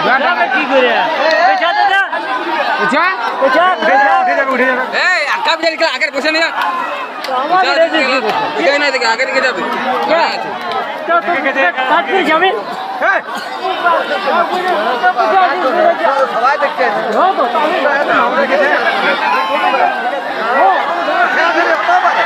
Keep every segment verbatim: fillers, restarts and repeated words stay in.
কি করে পেছা দাদা পেছা পেছা পেছা উঠে যাবে উঠে যাবে এই আকা বিজালি খেলা আগে বসে নিয়া আমার এখানে না দেখে আগে দিকে যাবে তো তো কাটতে যাবে এই সবাই দেখতে ও তো আমরা দেখে ও খেলা খেলে হতে পারে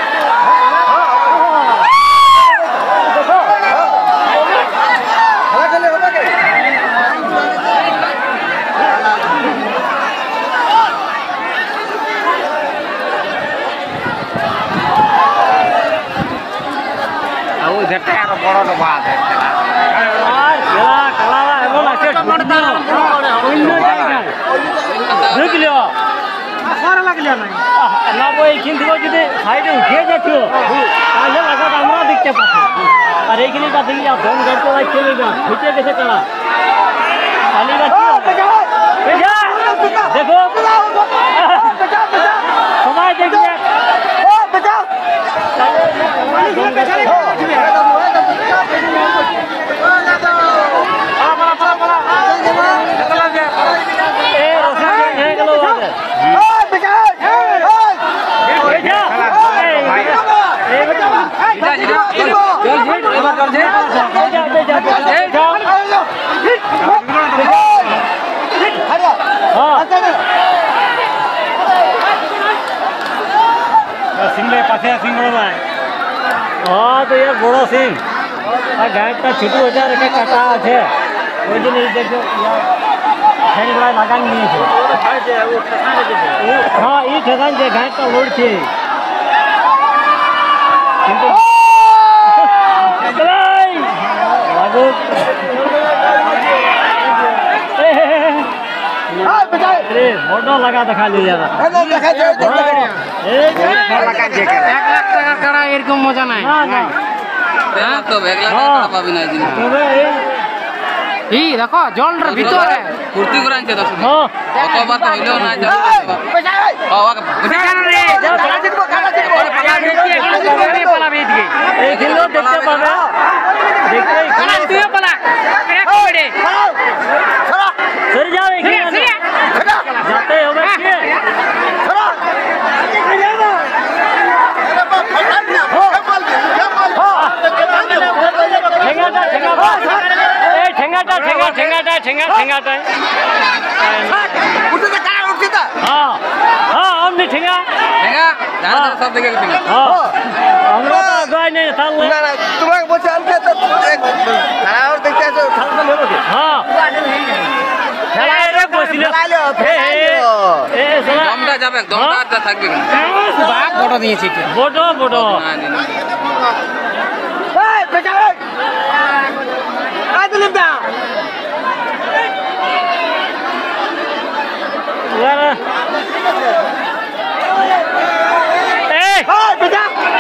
বড় বাদ আর খেলা খেলা এমন আছে অন্য জায়গায় বুঝলো সারা লাগলো না না বই কিন্তু যদি সাইডে উঠে যেত তাহলে লাগা আমরা দেখতে পাচ্ছি আর এইখানে কা দেখি ফোন করতে ভাই চলে না ফুটে গেছে খেলা খালি দেখো সবাই দেখবে सिंह पासे सिंह हाँ तो यार बड़ो सिंह गायटा छोटू हो जा रखे काटा है वो जो नहीं देखो फैन बड़ा लगान नहीं है हाँ ये ठेकान जे गायटा लोड छे किंतु लागो अरे मोटो लगा दिखा ले यार दिखा दे एक लगा जे एक लाख টাকা কাড়া এরকম মজা নাই না হ্যাঁ তো এক লাখ টাকা পাবি না দিন তবে এই দেখো জলর ভিতরে ফুর্তি করাইছে দশ হ্যাঁ কতবার তো হইলো না যা পয়সা বাবা পয়সা কেন রে খেলা জিতবো খেলা জিতবো পালা দেখি এখানে পালা বেচ গই এই খেলো দেখতে পাবে দেখতে খেলা তুই পালা এক মিনিট চলো সরে যাও এখানে जाते हो बच्चे चलो ठेंगाटा ठेंगाटा ए ठेंगाटा ठेंगा ठेंगाटा ठेंगा ठेंगाटा उठे का उठे का हां हां हमने ठेंगा ठेंगा जाना सब देखे ठेंगा हां আমরা তো আগাই নেই তাহলে না না তোমাকে বলছি আনতে তো এক খেলা আর দেখতে আছো খেলা নেব কি হ্যাঁ খেলা রে বসিল খেলাইলো খেলাইলো এ দমটা যাবে দমটা থাকবে কেন বাপ বড় দিয়েছে কি বড় বড় এই বেটা এই আই দিলাম দা ওরা এই ওই বেটা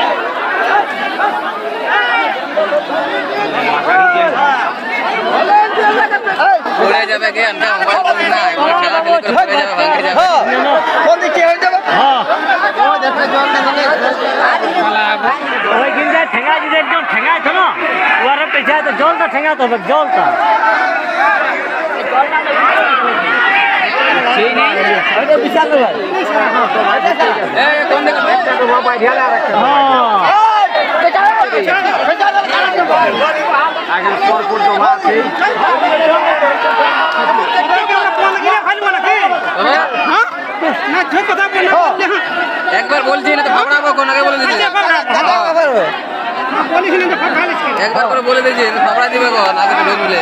পড়ে যাবে কি আমরা মোবাইল না এগুলো খেলা খেলে করে পড়ে যাবে ভাঙে যাবে কোন দিকে হয়ে যাবে হ্যাঁ ও দেখো জল না দিলে পালা ওই কিনতে ঠেঙ্গা দিতে একদম ঠেঙ্গা তো না ওরে পেছা তো জলটা ঠেঙ্গা তো জলটা সেই নেই ওটা বিশাল ভাই এ কোন দিকে তো মোবাইল ঢালা রাখো হ্যাঁ পেছা পেছা পেছা আগে পর পর তো মারছে একবার বলছি না তো ফাবড়াবো কোন আগে বলে দিতে একবার করে বলে দিয়েছি ফাবড়া দিবে কোন আগে তো বলে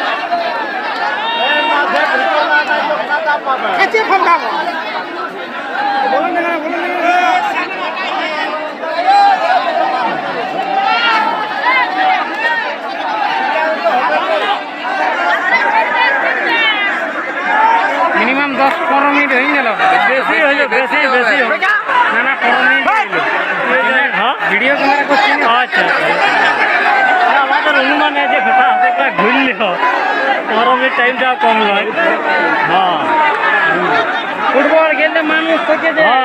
মিনিমাম দশ পনেরো মিনিট হয়ে গেল বেশি হইলো বেশি বেশি না না পনেরো মিনিট হ্যাঁ ভিডিও ক্যামেরা করছি আচ্ছা আমাদের অনুমান আছে কথা একটা ঘুরলে পনেরো মিনিট টাইমটা কম লাগে হ্যাঁ ফুটবল খেললে মানুষ থেকে যায়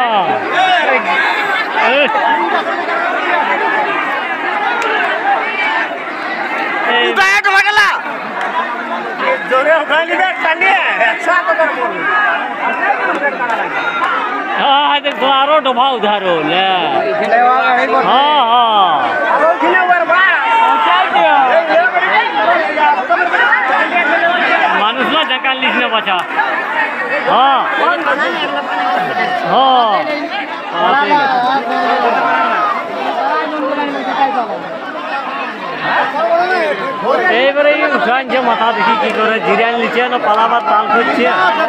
জোরে हाँ देख तो आरो डोभा उधारो ले हाँ हाँ मानुष ना जकाल लिखने बचा हाँ हाँ এইবারে উঠানছে মাথা দেখি কি করে জিরান নিচে না পালাবার তাল করছে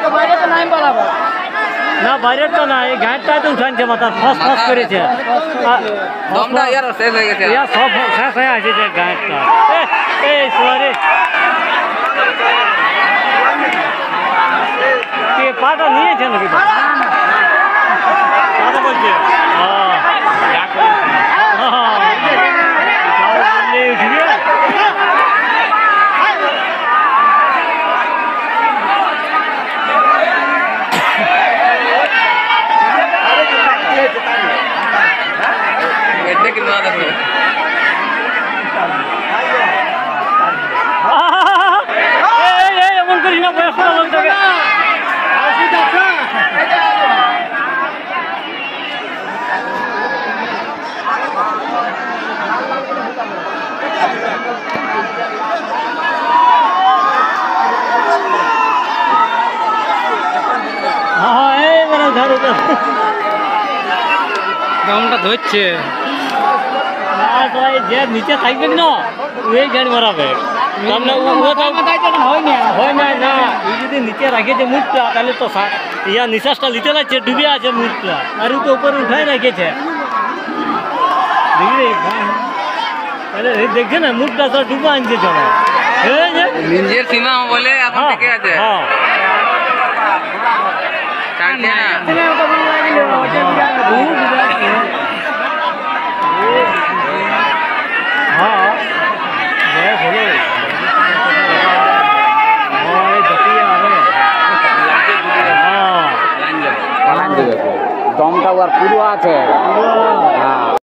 না বাইরের তো না এই গাঁটটাই তো উঠানছে মাথা ফস ফস করেছে দমটা ইয়ার শেষ হয়ে গেছে ইয়া সব শেষ হয়ে আছে যে গাঁটটা এই সরে কে পাটা নিয়েছে নাকি কথা বলছে হ্যাঁ এমন করিস না বয়স্ক লোকটাকে হ্যাঁ এইবারে ধরো দমটা ধরছে যে নিচে থাকবেন না ওই গাড়ি মারাবে হয় না না এই যদি নিচে রাখেছে মুখটা তাহলে তো ইয়া নিঃশ্বাসটা নিতে লাগছে ডুবে আছে মুখটা আর ও তো উপরে উঠাই রেখেছে দেখি তাহলে দেখছে না মুখটা তো ডুবে আনছে চলে নিজের সীমা বলে এখন থেকে আছে টানছে না हाँ गैस हो गए দমটা আর পুরো আছে